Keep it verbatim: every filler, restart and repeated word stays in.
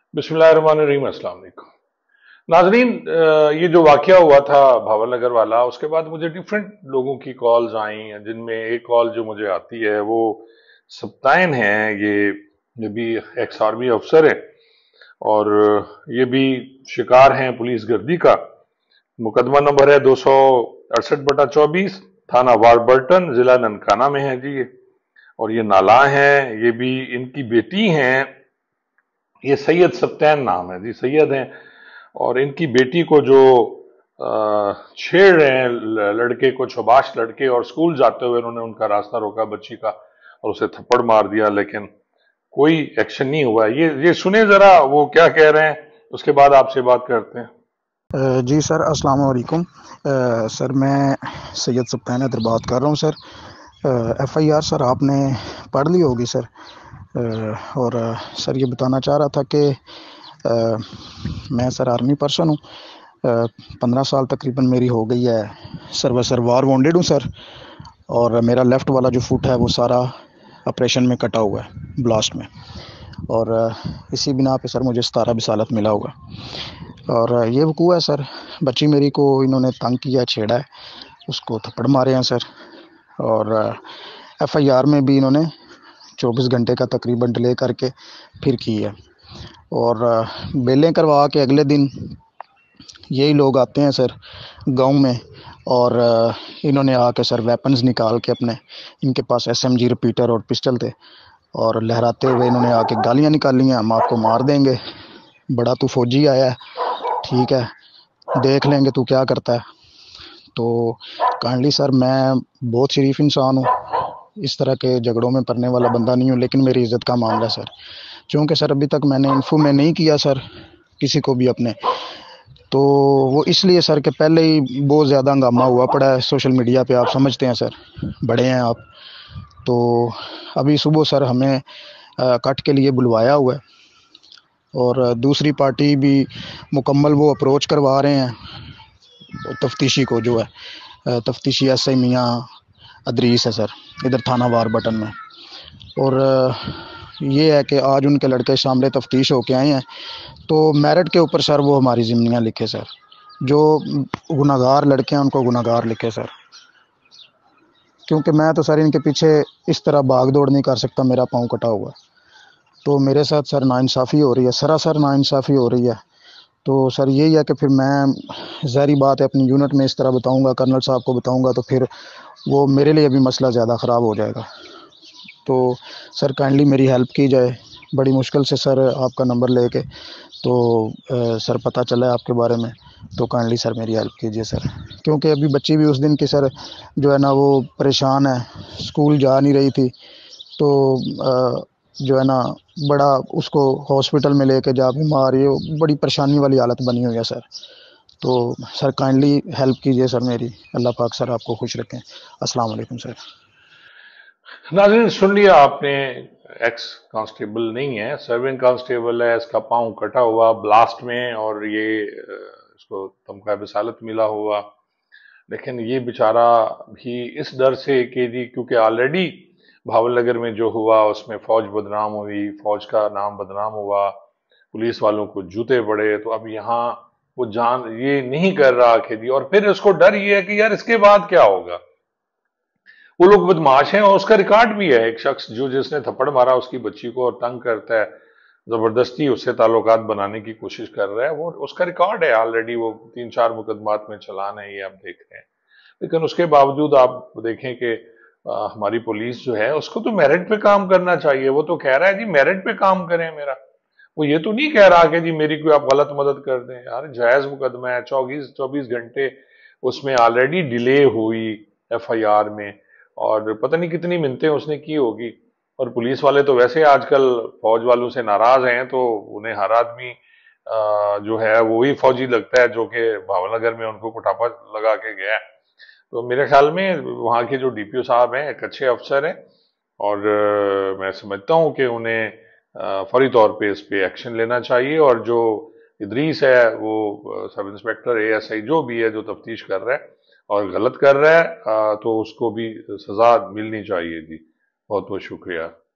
बिस्मिल्लाहिर्रहमानिर्रहीम। अस्सलाम वालेकुम नाजरीन। अ, ये जो वाकया हुआ था भावल नगर वाला, उसके बाद मुझे डिफरेंट लोगों की कॉल्स आई हैं, जिनमें एक कॉल जो मुझे आती है वो सप्ताइन है। ये ये भी एक्स आर्मी अफसर है और ये भी शिकार हैं पुलिस गर्दी का। मुकदमा नंबर है दो सौ अड़सठ बटा चौबीस, थाना वारबर्टन, जिला ननकाना में है जी ये। और ये नाला है, ये भी इनकी बेटी हैं। ये सैयद सप्तैन नाम है जी, सैयद हैं। और इनकी बेटी को जो अ, छेड़ रहे हैं ल- लड़के को, शोबाश लड़के, और स्कूल जाते हुए उन्होंने उनका रास्ता रोका बच्ची का और उसे थप्पड़ मार दिया, लेकिन कोई एक्शन नहीं हुआ। ये ये सुने जरा वो क्या कह रहे हैं, उसके बाद आपसे बात करते हैं। अ, जी सर, अस्सलाम वालेकुम। अ, सर मैं सैयद सुल्तान हैदर बात कर रहा हूँ sir. F I R sir आपने पढ़ ली होगी सर। अ, और अ, सर ये बताना चाह रहा था कि अ, मैं सर आर्मी पर्सन हूँ। पंद्रह साल तकरीबन मेरी हो गई है सर्विस सर। वार वॉन्डेड हूँ सर। और मेरा लेफ़्ट वाला जो फुट है वो सारा ऑपरेशन में कटा हुआ है, ब्लास्ट में। और अ, इसी बिना पे सर मुझे सतारह बिसालत मिला हुआ। और ये वकूआ है सर, बच्ची मेरी को इन्होंने तंग किया, छेड़ा है, उसको थप्पड़ मारे हैं सर। और एफ आई आर में भी इन्होंने चौबीस घंटे का तकरीबन डिले करके फिर की है। और अ, बेलें करवा के अगले दिन यही लोग आते हैं सर गांव में। और अ, इन्होंने आके सर वेपन्स निकाल के अपने, इनके पास एस एम जी रिपीटर और पिस्टल थे, और लहराते हुए इन्होंने आके गालियाँ निकाली हैं, हम आपको मार देंगे, बड़ा तू फौजी आया है, ठीक है, देख लेंगे तू क्या करता है। तो काइंडली सर, मैं बहुत शरीफ इंसान हूँ, इस तरह के झगड़ों में पड़ने वाला बंदा नहीं हूँ, लेकिन मेरी इज़्ज़त का मामला है सर। चूँकि सर अभी तक मैंने इन्फो में नहीं किया सर किसी को भी अपने, तो वो इसलिए सर कि पहले ही बहुत ज़्यादा हंगामा हुआ पड़ा है सोशल मीडिया पे, आप समझते हैं सर, बड़े हैं आप। तो अभी सुबह सर हमें अ, कट के लिए बुलवाया हुआ है, और अ, दूसरी पार्टी भी मुकम्मल वो अप्रोच करवा रहे हैं तफ्तीशी को, जो है तफ्तीशी एस आई मियाँ अदरीस है सर, इधर थाना वार बटन में। और अ, ये है कि आज उनके लड़के सामने तफ्तीश होके आए हैं, तो मेरिट के ऊपर सर वो हमारी ज़िम्मेयाँ लिखे सर, जो गुनाहगार लड़के हैं उनको गुनाहगार लिखे सर। क्योंकि मैं तो सर इनके पीछे इस तरह भाग दौड़ नहीं कर सकता, मेरा पाँव कटा हुआ है। तो मेरे साथ सर नाइंसाफ़ी हो रही है, सरासर नाइंसाफ़ी हो रही है। तो सर यही है कि फिर मैं, ज़ाहिर बात है, अपनी यूनिट में इस तरह बताऊंगा, कर्नल साहब को बताऊंगा, तो फिर वो मेरे लिए भी मसला ज़्यादा ख़राब हो जाएगा। तो सर काइंडली मेरी हेल्प की जाए, बड़ी मुश्किल से सर आपका नंबर लेके तो अ, सर पता चला है आपके बारे में, तो काइंडली सर मेरी हेल्प कीजिए सर। क्योंकि अभी बच्ची भी उस दिन की सर जो है ना वो परेशान है, स्कूल जा नहीं रही थी, तो अ, जो है ना बड़ा उसको हॉस्पिटल में लेके जा, बीमार, ये बड़ी परेशानी वाली हालत बनी हुई है सर। तो सर काइंडली हेल्प कीजिए सर मेरी, अल्लाह पाक सर आपको खुश रखें। अस्सलाम वालेकुम सर। नाज़रीन, सुन लिया आपने। एक्स कांस्टेबल नहीं है, सर्विंग कांस्टेबल है। इसका पांव कटा हुआ ब्लास्ट में, और ये अ, इसको तमगा बिसालत मिला हुआ। लेकिन ये बेचारा भी इस डर से कि जी, क्योंकि ऑलरेडी भावल नगर में जो हुआ उसमें फौज बदनाम हुई, फौज का नाम बदनाम हुआ, पुलिस वालों को जूते पड़े, तो अब यहाँ वो जान ये नहीं कर रहा कि जी, और फिर उसको डर ये है कि यार इसके बाद क्या होगा। वो लोग बदमाश हैं और उसका रिकॉर्ड भी है। एक शख्स जो जिसने थप्पड़ मारा उसकी बच्ची को और तंग करता है, जबरदस्ती उससे ताल्लुकात बनाने की कोशिश कर रहा है, वो उसका रिकॉर्ड है ऑलरेडी। वो तीन चार मुकदमात में चलान है, ये आप देख रहे हैं। लेकिन उसके बावजूद आप देखें कि आ, हमारी पुलिस जो है उसको तो मेरिट पे काम करना चाहिए। वो तो कह रहा है जी मेरिट पे काम करें मेरा। वो ये तो नहीं कह रहा कि जी मेरी कोई आप गलत मदद कर दें। यार जायज मुकदमा है, चौबीस चौबीस घंटे उसमें ऑलरेडी डिले हुई एफ आई आर में, और पता नहीं कितनी मिन्नतें उसने की होगी। और पुलिस वाले तो वैसे आजकल फौज वालों से नाराज हैं, तो उन्हें हर आदमी आ, जो है वो ही फौजी लगता है जो कि भावनगर में उनको कुटापा लगा के गया है। तो मेरे ख्याल में वहाँ के जो डी पी ओ साहब हैं एक अच्छे अफसर हैं, और अ, मैं समझता हूँ कि उन्हें अ, फौरी तौर पे इस पे एक्शन लेना चाहिए। और जो इदरीस है वो अ, sub inspector A S I जो भी है जो तफ्तीश कर रहा है और गलत कर रहा है, अ, तो उसको भी सजा मिलनी चाहिए जी। बहुत बहुत शुक्रिया।